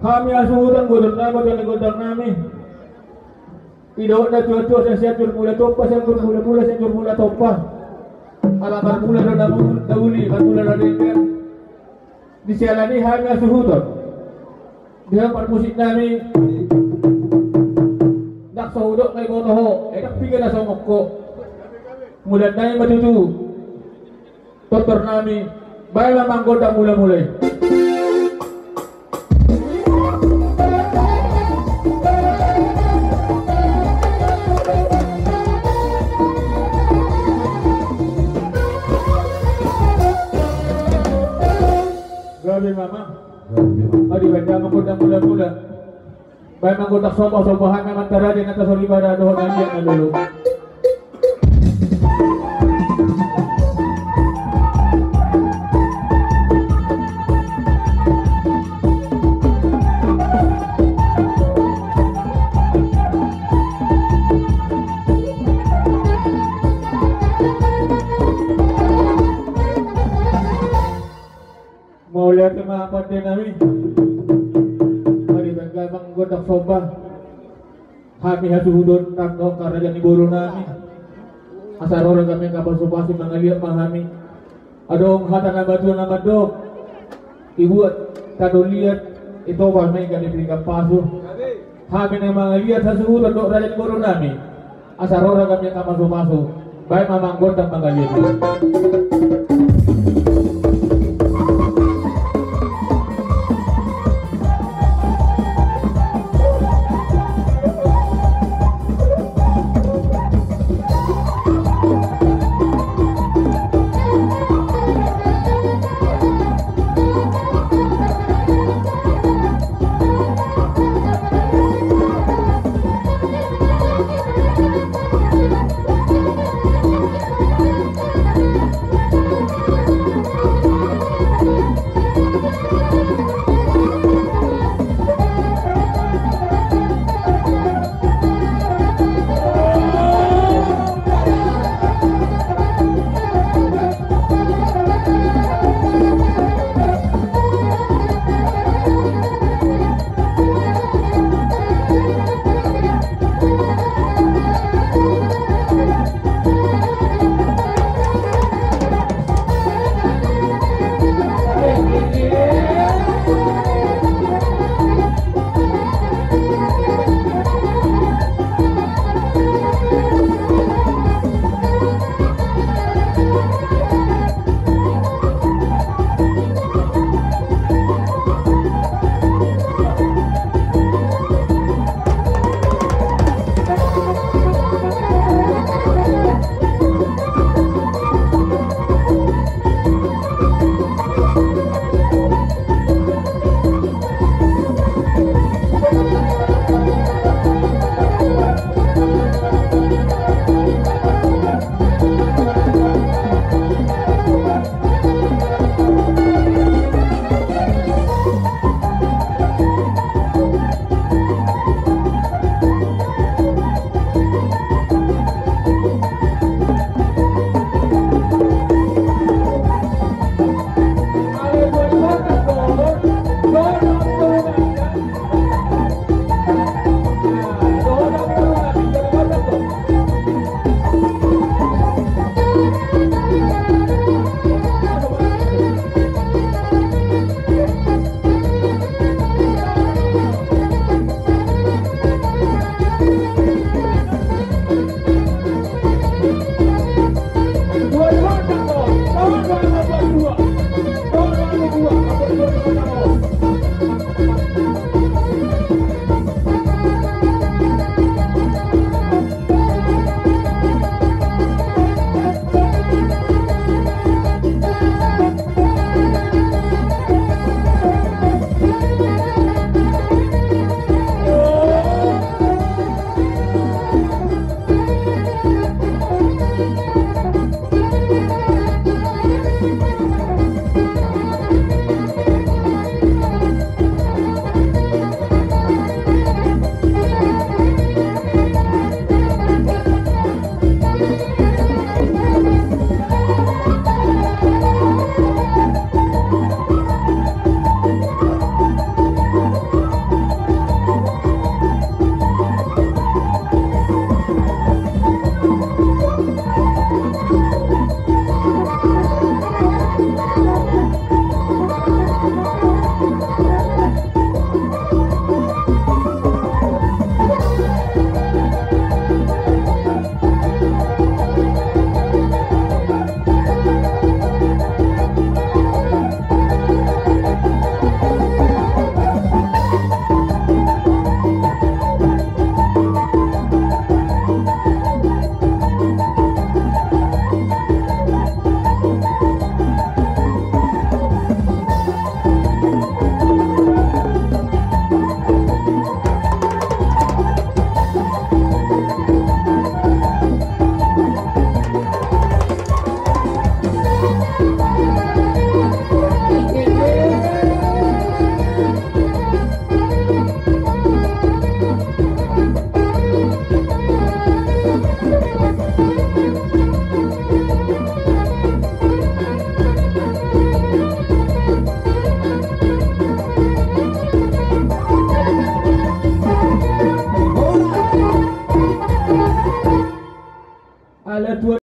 Kami asuhutan godon nama dan godon nami. Tidak ada cuaca saya siapur mula topa saya mula saya mula topa. Alamat mula dan dahuli kan mula dari kan. Disialani kami asuhutan. Dia musik nami. Dak sahudok kay botoho, edak piga na somokko. Mula na yung matutu. Totor nami, bayan mamangkot ang mula-mulay. Grabe mama. Adi banda mangkot ang mula-mula. Bayan mangkot ang sopo-sopohan naman tara din at asolibara doon ang yan na lulu. Mau lihat mga kapatid namin. Mari bangga manggodak soba. Kami hasuhudon tanggaw karajaan ni guru namin. Asar orang kami kapasupasi mga lihat mahami. Adong hata na batu na madok. Ibuat kado lihat ito ba may ganipin kapaso. Kami na mga lihat hasuhudon do karajaan ni guru namin. Asar orang kami kapasupasi. Baik mamanggodak mga lihat. Piala 2